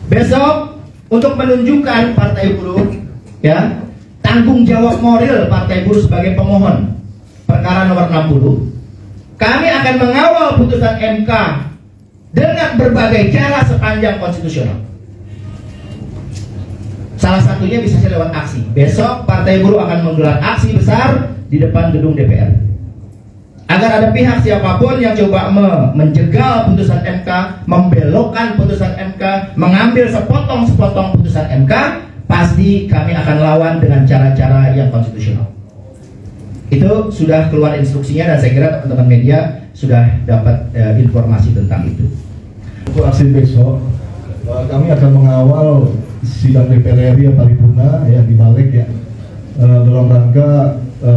Besok untuk menunjukkan Partai Buruh ya tanggung jawab moral Partai Buruh sebagai pemohon perkara nomor 60, kami akan mengawal putusan MK dengan berbagai cara sepanjang konstitusional. Salah satunya bisa lewat aksi. Besok Partai Buruh akan menggelar aksi besar di depan gedung DPR. Agar ada pihak siapapun yang coba menjegal putusan MK, membelokkan putusan MK, mengambil sepotong-sepotong putusan MK, pasti kami akan lawan dengan cara-cara yang konstitusional. Itu sudah keluar instruksinya dan saya kira teman-teman media sudah dapat informasi tentang itu. Untuk aksi besok, kami akan mengawal sidang DPR RI yang paripurna ya di Balik ya, dalam rangka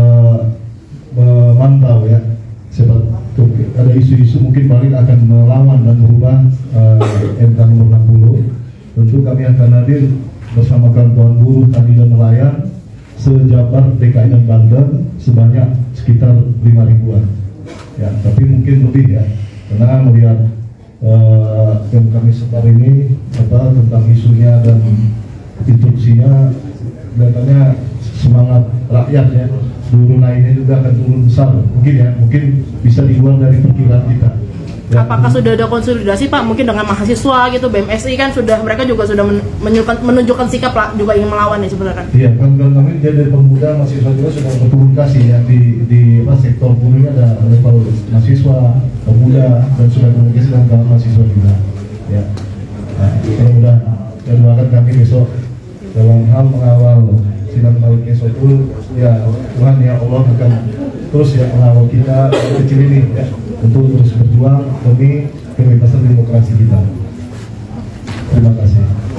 memantau ya, ada isu-isu mungkin Balik akan melawan dan merubah MK nomor 60. Tentu kami akan hadir bersama kawan-kawan buruh, tani dan nelayan sejabar DKI dan Banten sebanyak sekitar 5.000-an ya, tapi mungkin lebih ya, karena melihat yang kami sebar ini tentang isunya dan instruksinya, kelihatannya semangat rakyat ya, seluruh lainnya juga akan turun besar mungkin ya, mungkin bisa di luar dari perkiraan kita ya. Apakah sudah ada konsolidasi Pak mungkin dengan mahasiswa gitu, BMSI kan mereka juga sudah menunjukkan sikap lah, juga ingin melawan nih sebenarnya? Iya, kan kami dia dari pemuda, mahasiswa juga sudah berturun kasih ya di sektor buruhnya, ada level mahasiswa, pemuda, dan sudah komunikasi dengan kawan mahasiswa juga ya. Nah, mudah-mudahan dan doakan kami besok dalam hal mengawal sidang Balik besok itu ya, Tuhan ya Allah akan terus ya mengawal kita kecil ini ya, untuk terus berjuang demi kebebasan demokrasi kita. Terima kasih.